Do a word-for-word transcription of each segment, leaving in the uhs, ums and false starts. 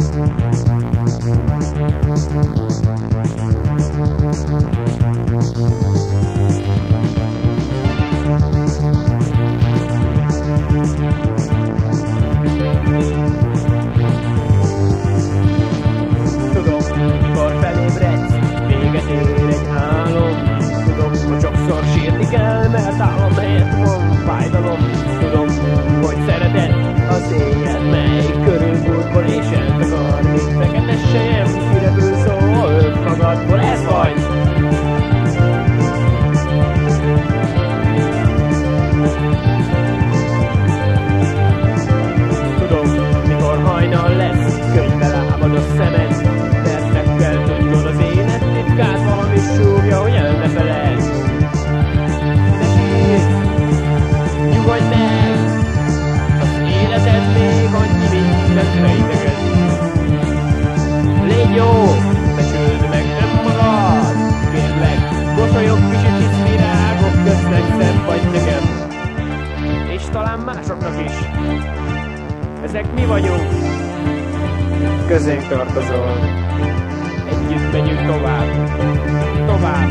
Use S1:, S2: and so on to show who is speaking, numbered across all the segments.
S1: Közénk tartozol. Együtt megyünk tovább. Tovább.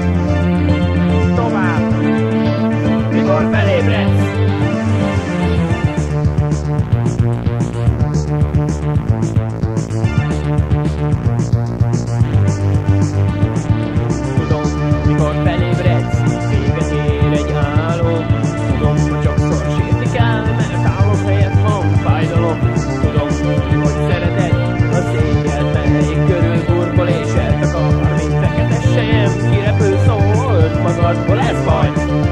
S1: Tovább. Mikor felébredsz. Tudom, mikor felébredsz, véget ér egy álom. Tudom, hogy sokszor sírni kell, mert álom helyett van fájdalom. Tudom, hogy szereted az éjjel, melyik körül burkol és eltakar, mint fekete sejem, kirepül szólt magadból, ez baj.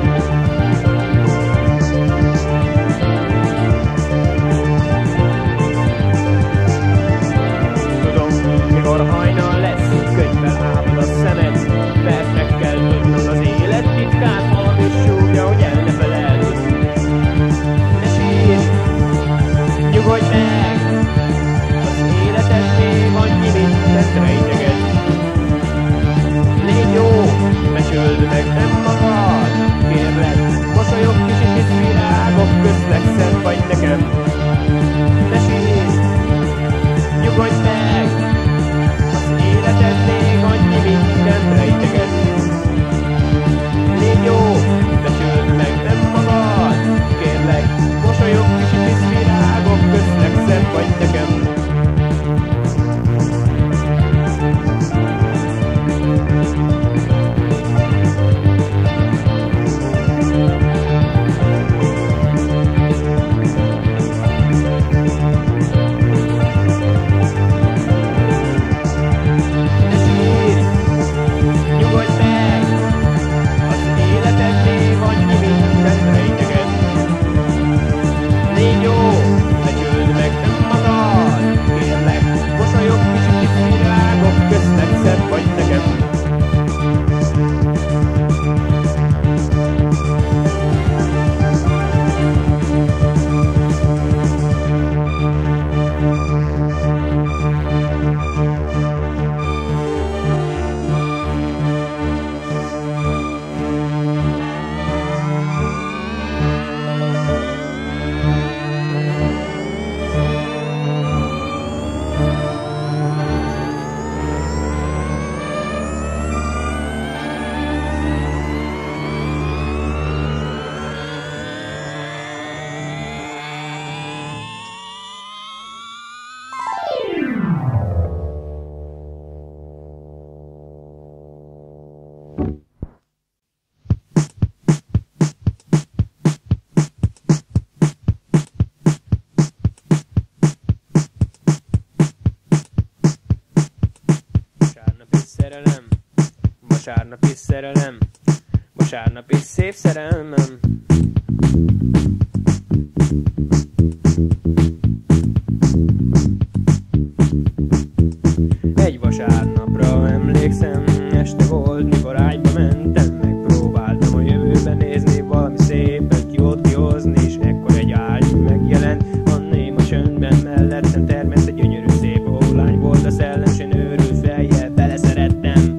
S1: Tudom, mikor hajnal lesz, könyvvel áll a szemed, mert meg kell tudnod az élet titkát, valami súgja, hogy el ne feleld. Ne sírj, nyugodj meg, az életed még annyi mindent rejteget. Légy jó, mesöld meg önmagad, kérlek, mosolyog kicsit és virágok közt legszebb vagy nekem. Ne sírj, nyugodj meg, az életed még annyi mindent rejteget. Légy jó, mesöld meg önmagad, kérlek, mosolyog kicsit és virágok közt legszebb vagy nekem. Vasárnap is szerelem, vasárnap is szép szerelmem. Egy vasárnapra emlékszem, este volt, mikor ágyba mentem, megpróbáltam a jövőbe nézni, valami szépet ki volt kihozni, és ekkor egy ágy megjelent, a néma csöndben mellettem termett egy gyönyörű szép ólány volt, a szellem se őrült fejjel, beleszerettem.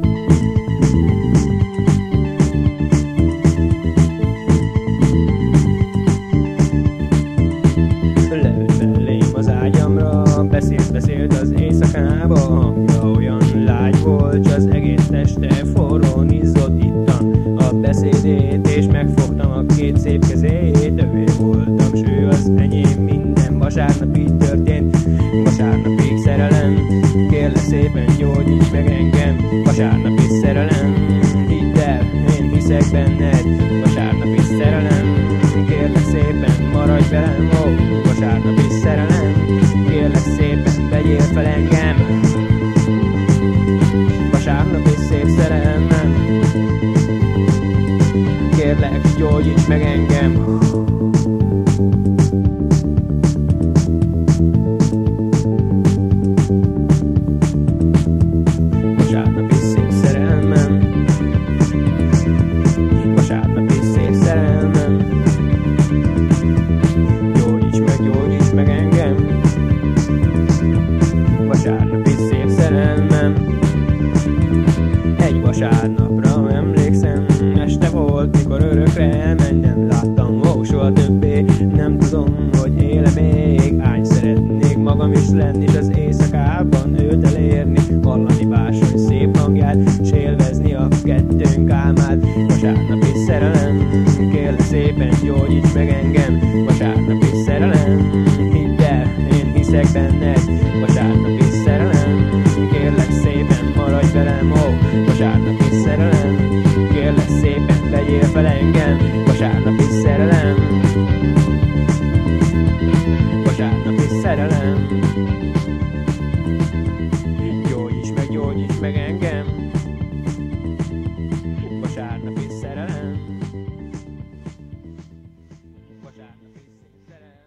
S1: beszélt, beszélt az éjszakába, hangja olyan lágy volt, s az egész teste forrón izzott ittam a beszédét, és megfogtam a két szép kezét, övé voltam, s ő az enyém, minden vasárnap így történt, vasárnapig szerelem, kérlek szépen gyógyíts meg engem, vasárnapi szerelem, hidd el, én hiszek benned, vasárnapi szerelem, kérlek szépen maradj velem, ó, oh, vasárnapi szerelem, kérlek szépen vegyél fel engem, vasárnapi szép szerelmem, kérlek gyógyíts meg engem. Vasárnapi szép szerelmem, vasárnapi szép szerelmem, gyógyíts meg, gyógyíts meg engem, vasárnapi szép szerelmem. Egy vasárnapra emlékszem, este volt, mikor örökre elmennem, láttam, ó, soha többé, nem tudom, hogy éle még, ágy szeretnék magam is lenni, s az éjszakában őt elérni, hallani bársony szép hangját, s élvezni a kettőnk álmát. Vasárnapi szerelem, kérlek szépen gyógyíts meg engem, vasárnapi szerelem, hidd el, én hiszek benned, vasárnapi szerelem, kérlek szépen maradj velem, ó, oh, vasárnapi szerelem, kérlek szépen vegyél fel engem, vasárnapi szerelem, vasárnapi szerelem, gyógyíts meg, gyógyíts meg engem, vasárnapi szerelem, vasárnapi szerelem.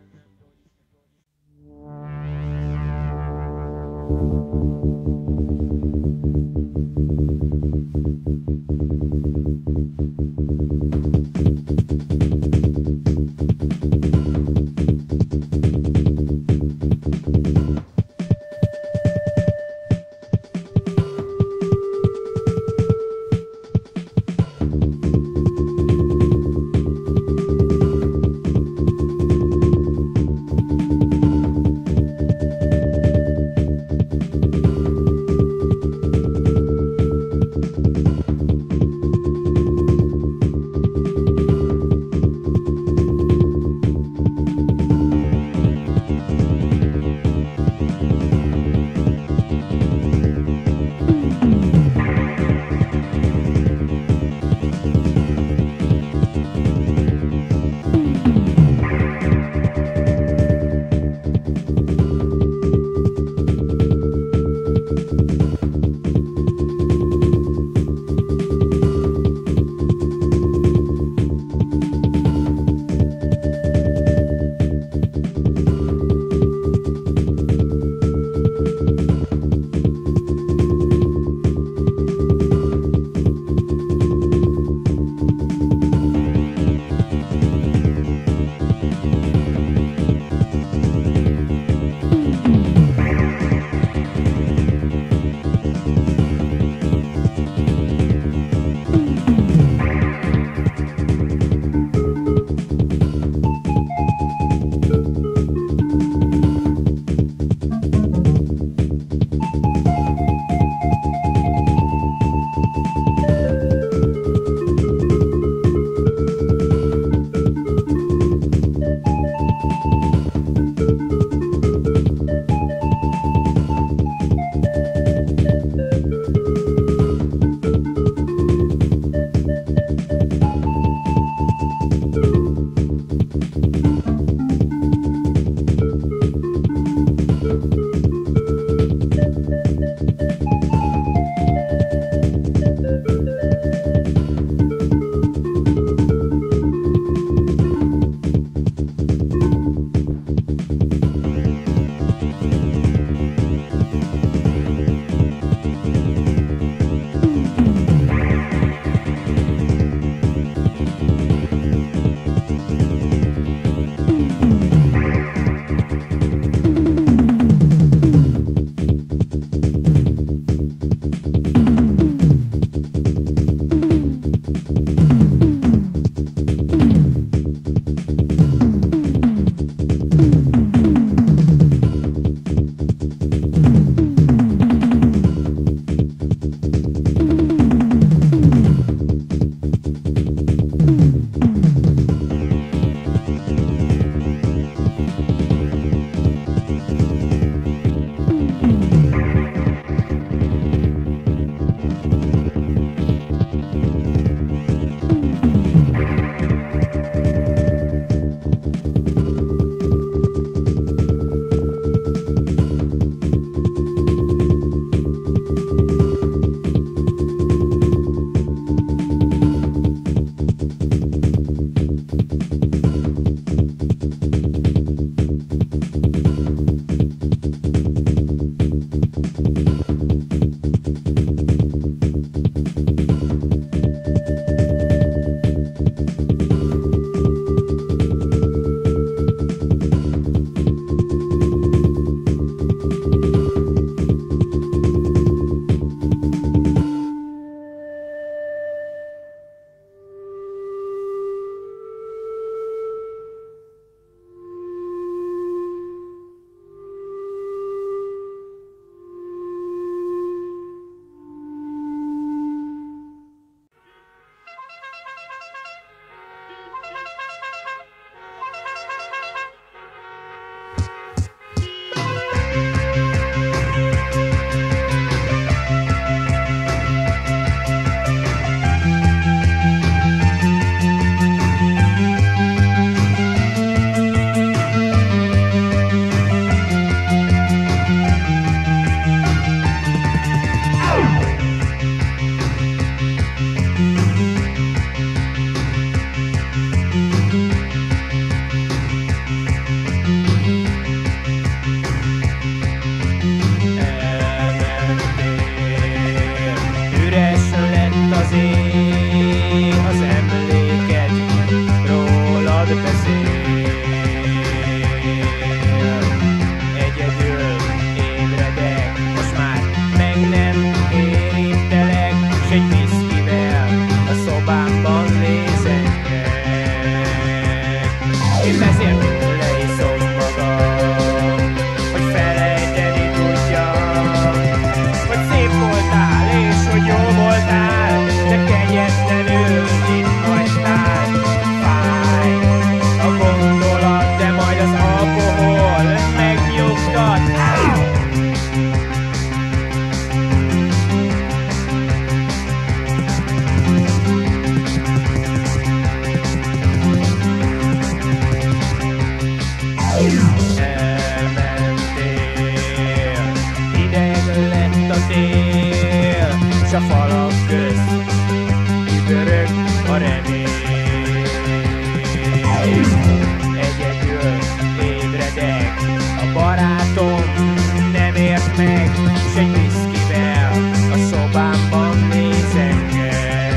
S1: meg, s egy viszkivel a szobámban nézenged.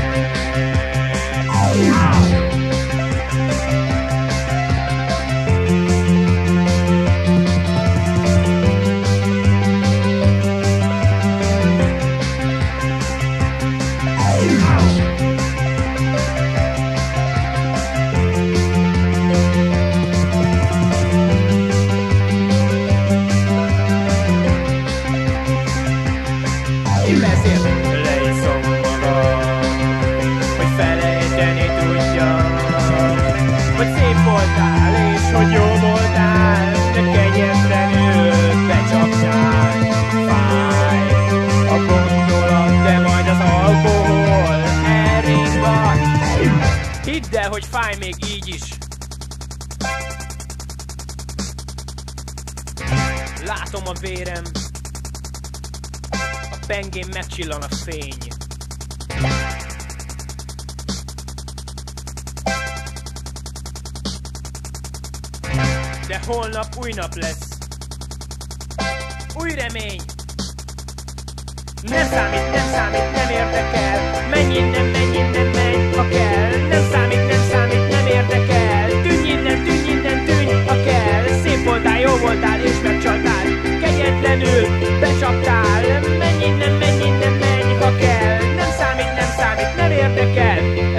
S1: Én ezért leiszom magam, hogy felejteni tudjam, hogy szép voltál és hogy jó voltál, de kegyetlenül becsaptál. Fáj a gondolat, de majd az alkohol elringat. Hidd el, hogy fáj még így is. Látom a vérem, a pengén megcsillan a fény. De holnap új nap lesz, új remény. Nem számít, nem számít, nem érdekel. Menj innen, menj innen, menj, ha kell. Nem számít, nem számít, nem érdekel. Tűnj innen, tűnj innen, tűnj, ha kell. Szép voltál, jó voltál és megcsaltál. Kegyetlenül becsaptál. Menj innen, menj innen, menj, ha kell. Nem számít, nem számít, nem érdekel.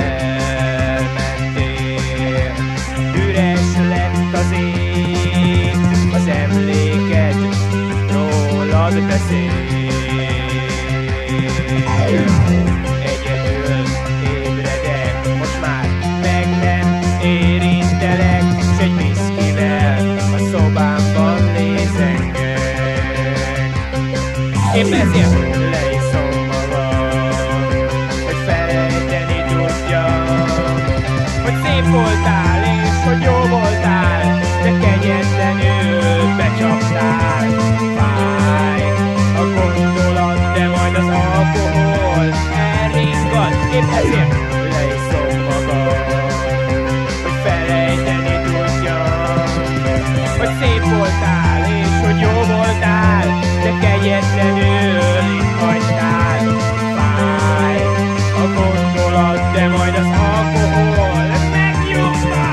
S1: Elmentél, üres lett az ég, az emléked rólad beszél. Egyedül ébredek, most már meg nem érintelek, s egy viszkivel a szobámban nézengek. Épp ezért leiszom magam, hogy felejteni tudjam, hogy szép voltál és hogy jó voltál, de kegyetlenül becsaptál. Fáj a gondolat, de majd az alkohol elringat. Épp ezért leiszom magam, hogy felejteni tudjam, hogy szép voltál és hogy jó voltál, de kegyetlenül itt hagytál. Fáj a gondolat, de majd az alkohol megnyugtat.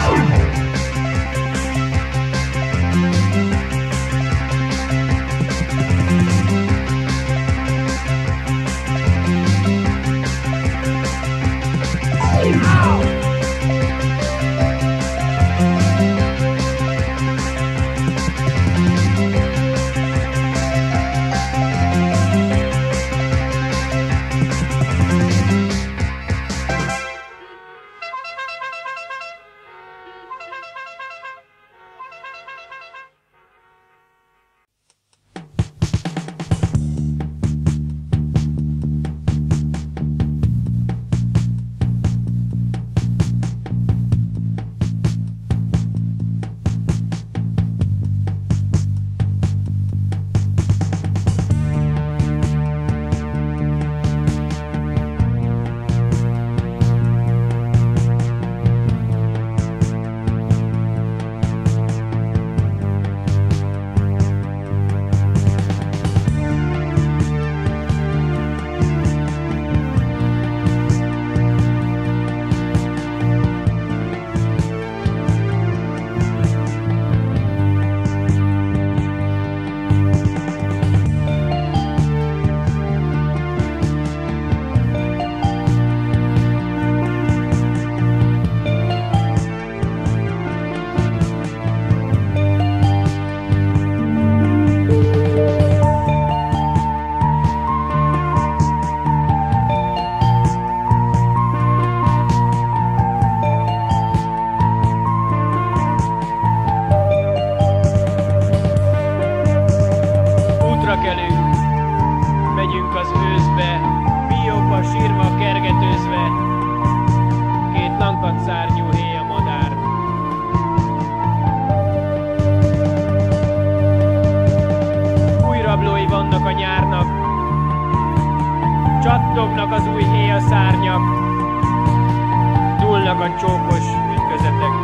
S1: Csattognak az új héjaszárnyak, dúlnak a csókos ütközetek.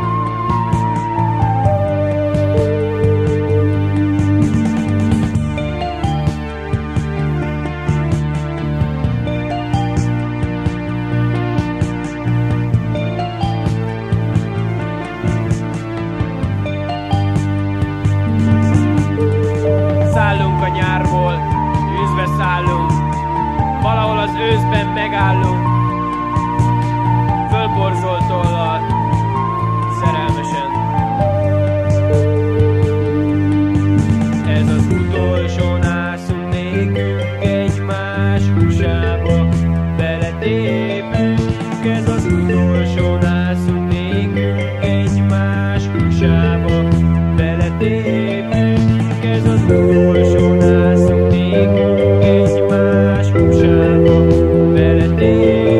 S1: állunk, fölborzolt tollal, szerelmesen. Ez az utolsó nászunk nékünk, egymás húsába beletépünk. Ez az utolsó nászunk nékünk, egymás húsába beletépünk. Ez az utolsó nászunk nékünk, egymás húsába beletépünk.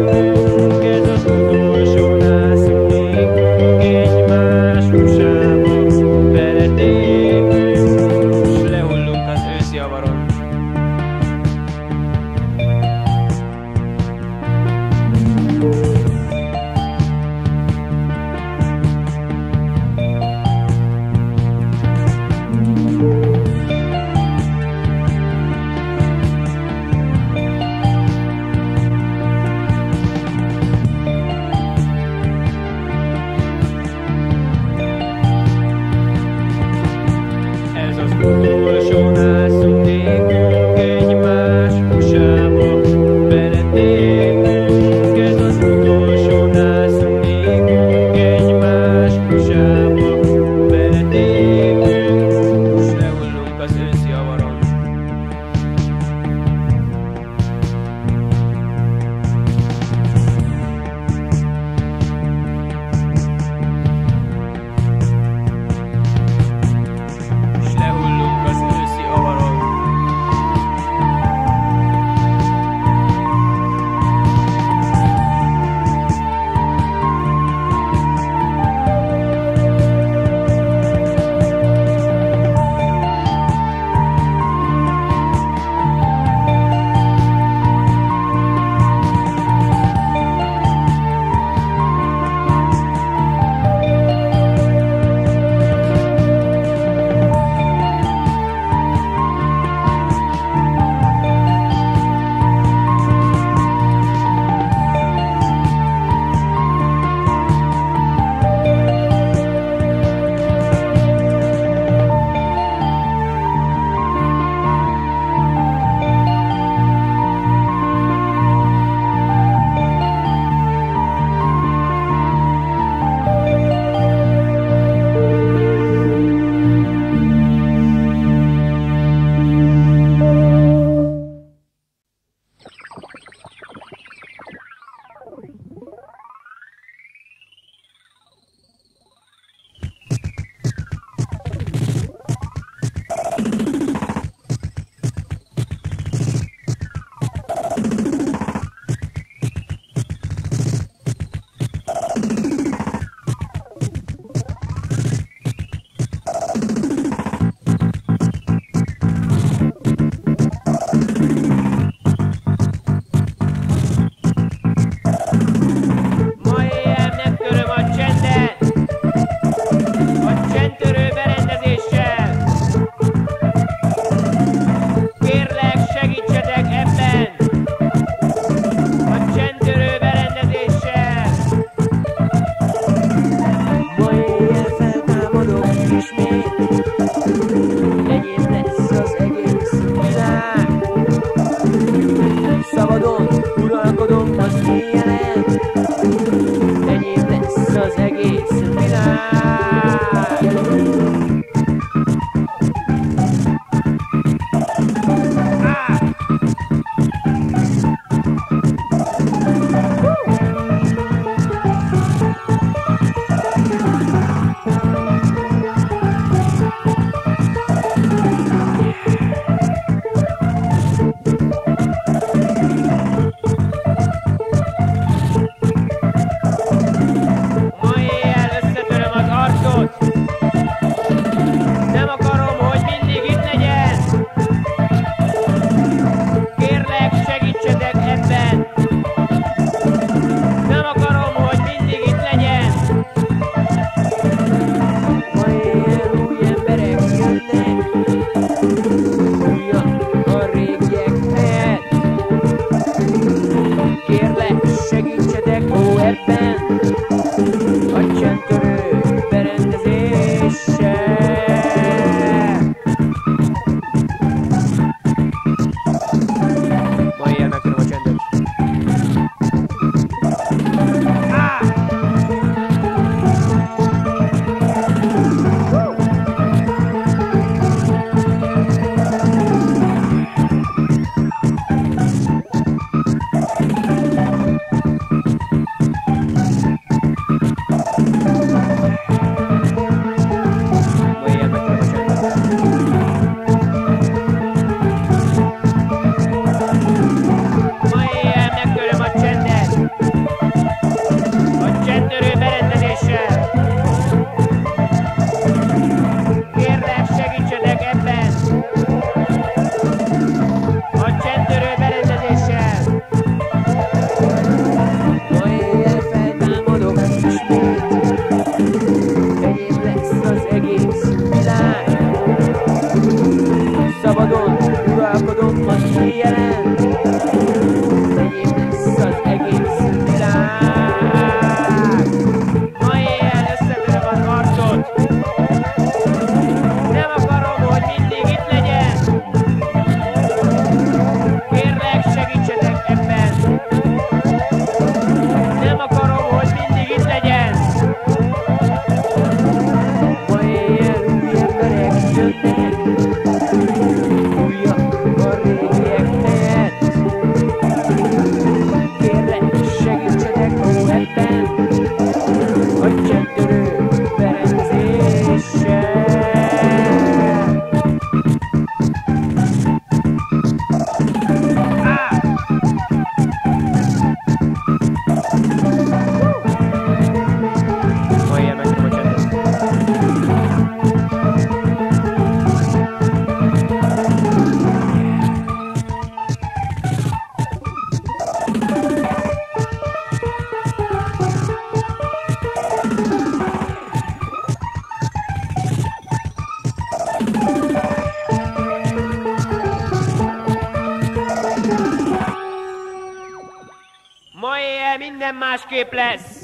S1: minden másképp lesz.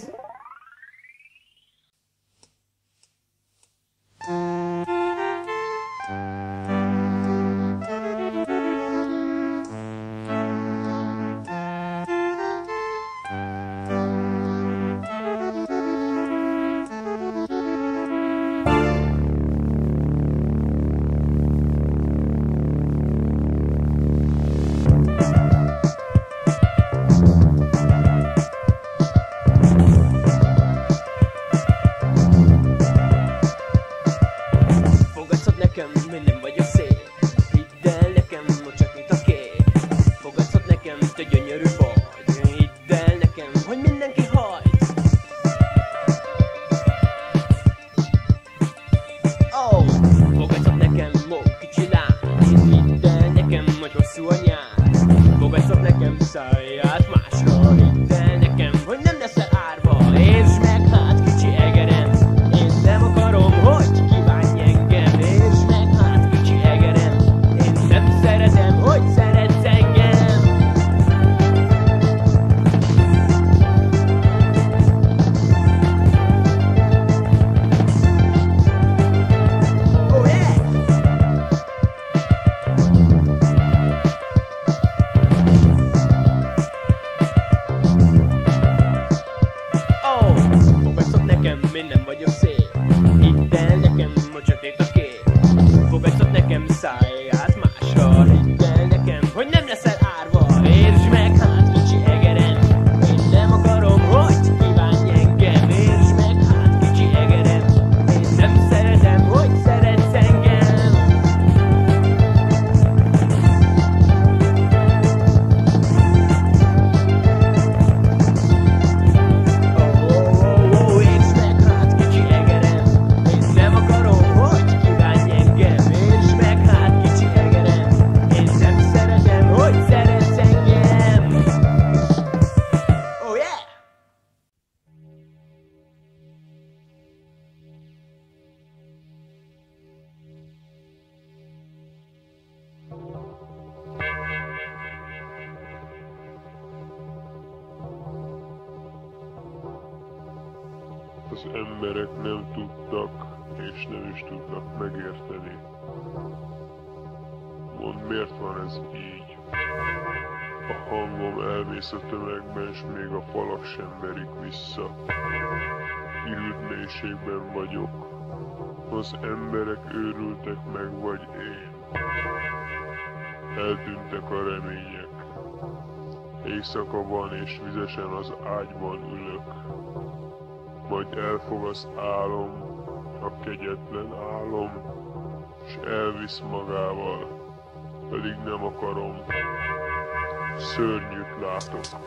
S2: Az emberek nem tudtak, és nem is tudnak megérteni. Mondd, miért van ez így? A hangom elvész a tömegben, s még a falak sem verik vissza. Ürült mélységben vagyok. Az emberek őrültek meg, vagy én. Eltűntek a remények. Éjszaka van, és vizesen az ágyban ülök. Majd elfog az álom, a kegyetlen álom, s elvisz magával, pedig nem akarom, szörnyűt látok.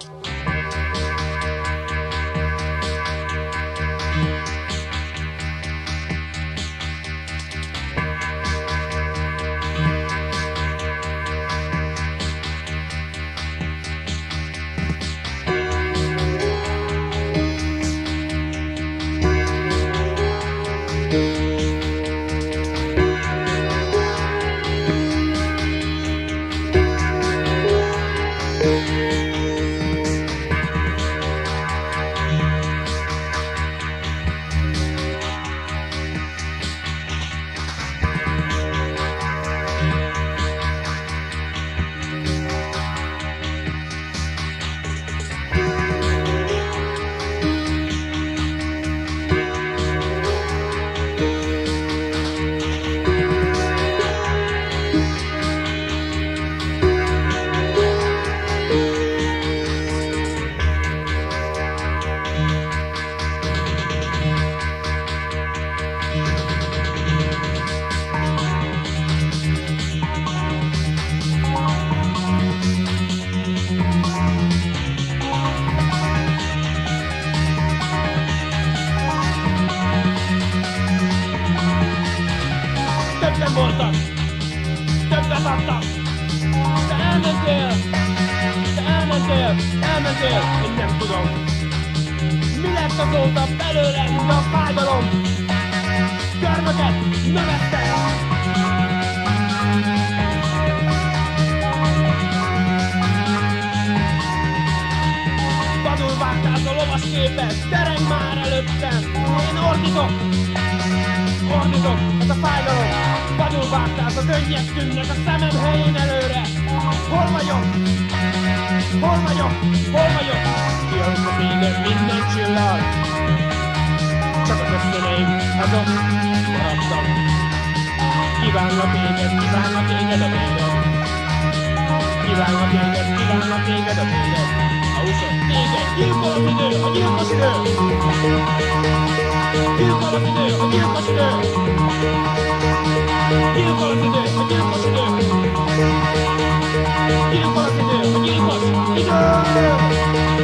S1: Én nem tudom, mi lett azóta belőlem, de a fájdalom körmöket növesztek. Vadul vágták Ordítok! Ordítok! Ez a fájdalom! Vadul vágtál, a könnyek tűnnek a szemem helyén előre! Hol vagyok? Hol vagyok? Hol vagyok? Kialudsz a téged minden csillag! Csak a köszöneim, azok maradtak. Kívánlak téged, kívánlak téged a téged. Kívánlak téged, kívánlak téged a téged. A húsod téged, gyilkol az idő, a gyilkos idő. Gyilkol az idő, a gyilkos idő. Gyilkol az idő, a gyilkos idő. Gyilkol az idő, a gyilkos idő.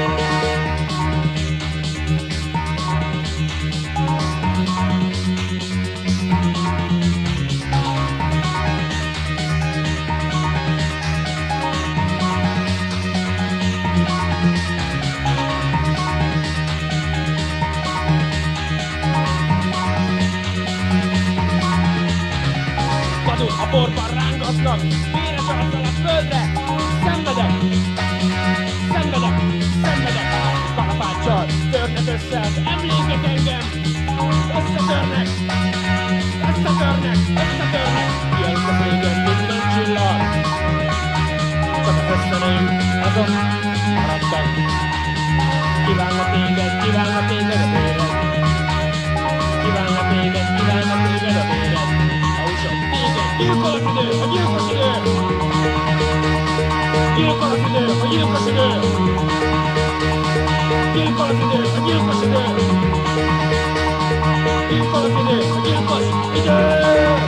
S1: A borban rángatnak, véres arccal a földre. Szenvedek, szenvedek, szenvedek. Kalapáccsal törnek össze az emlékek engem. Összetörnek, összetörnek, összetörnek. Kialudsz a téged minden csillag. Csak a köszöneim, azok maradtak. Kívánlak téged, kívánlak téged a véred. Kívánlak téged, kívánlak téged a véred. Gyilkol az idő, a gyilkos idő! Gyilkol az idő, a gyilkos idő! Gyilkol az idő, a gyilkos idő! Gyilkol az idő, a gyilkos idő!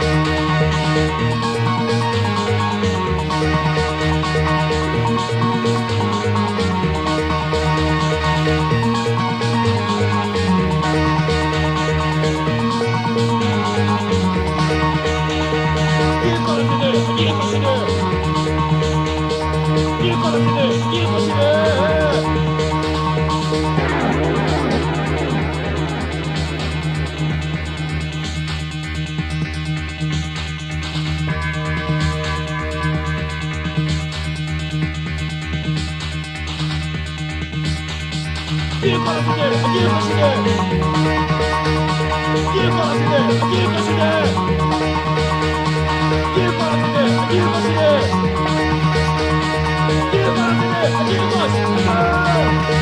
S1: Gyilkol az idő, a gyilkos idő! Gyilkol az idő, a gyilkos idő! Gyilkol az idő, a gyilkos idő! Gyilkol az idő, a gyilkos idő!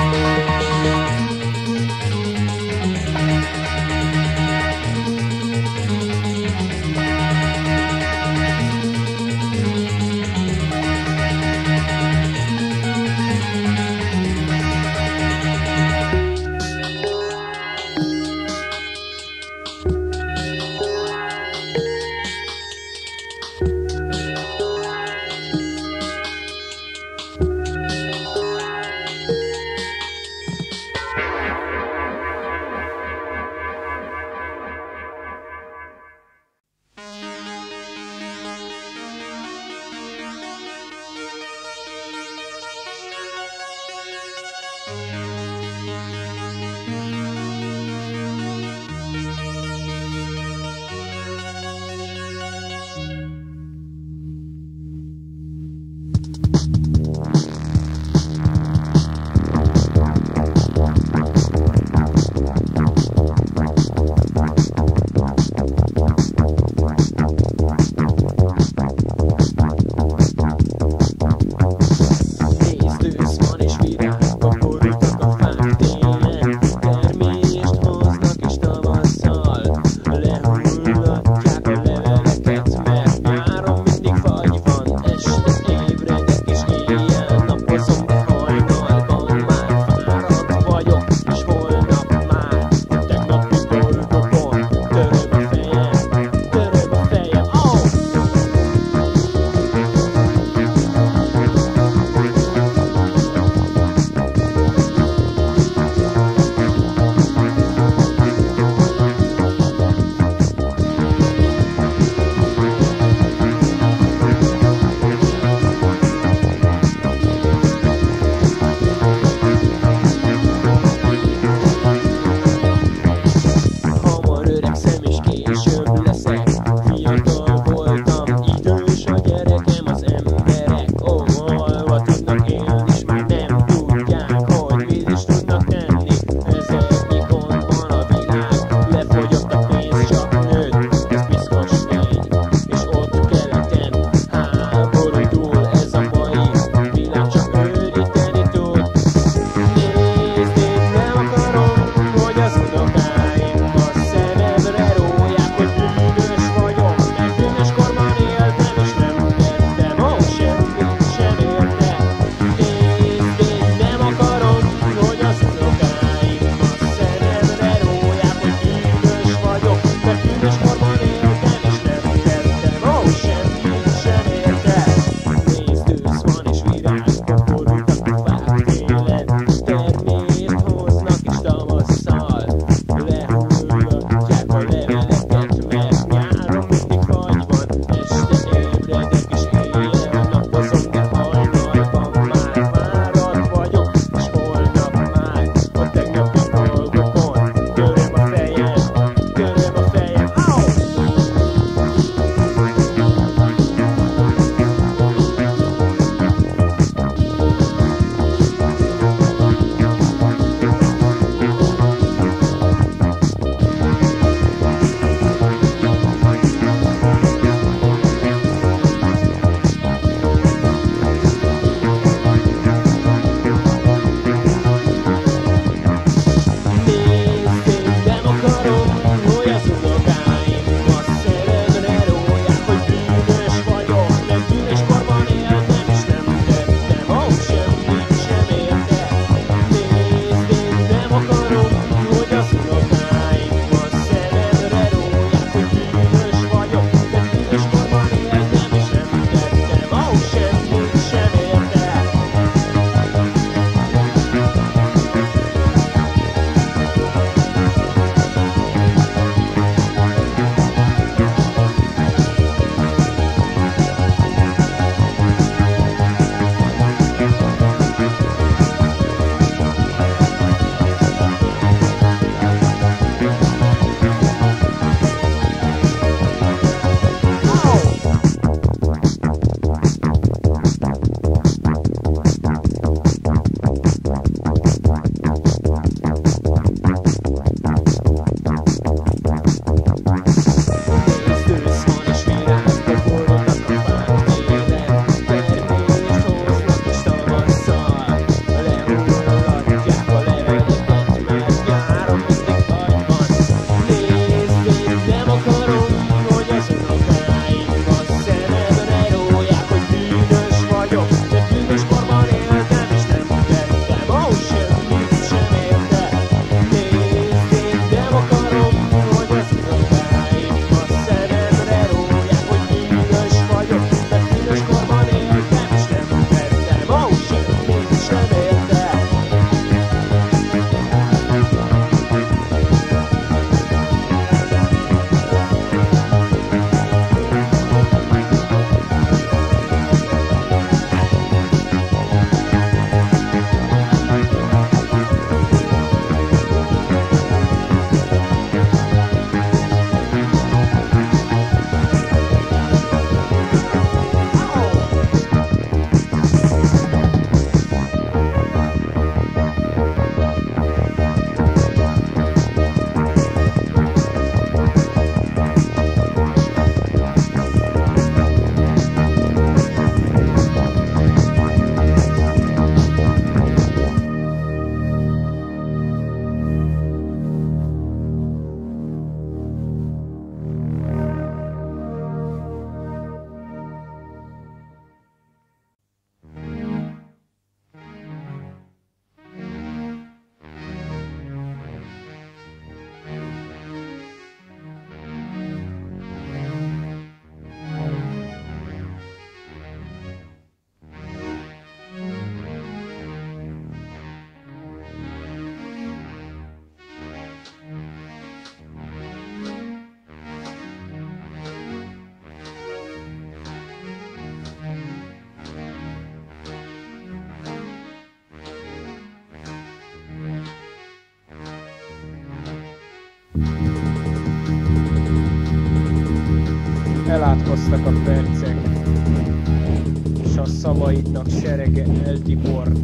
S1: Elátkoztak a percek, s a szavaidnak serege eltiport.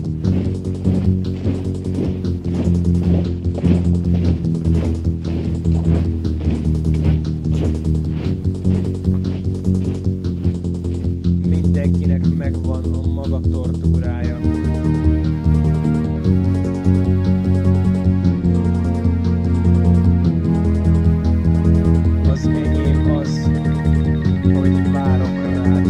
S1: Mindenkinek megvan a maga tortúrája. Az enyém az, hogy várok rád.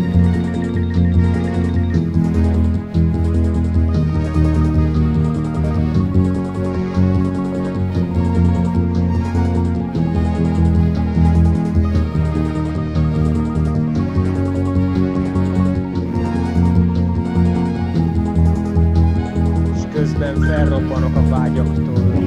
S1: És közben felrobbanok a vágyaktól.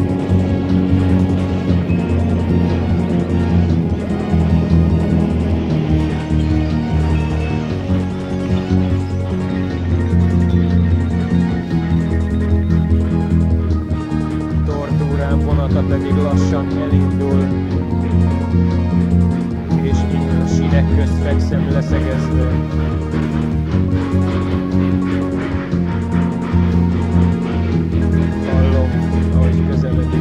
S1: Vonata pedig lassan elindul, és én a sínek közt fekszem leszegezve. Hallom, ahogy közeledik.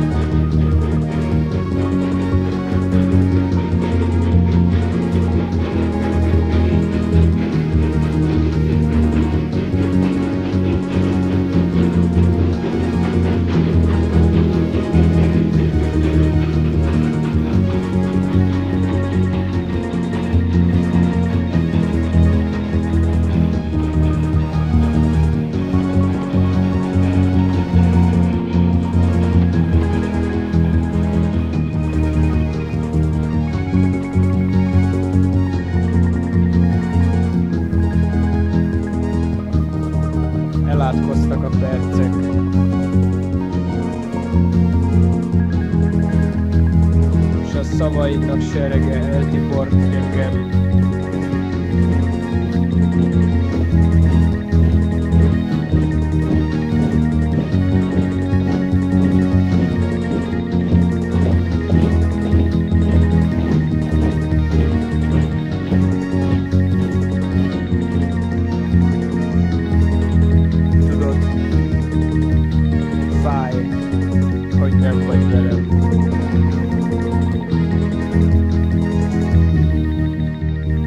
S1: Elátkoztak a percek, s a szavaidnak serege eltiport engem. Hogy nem vagy velem.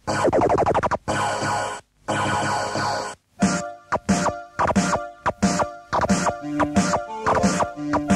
S3: Thank you.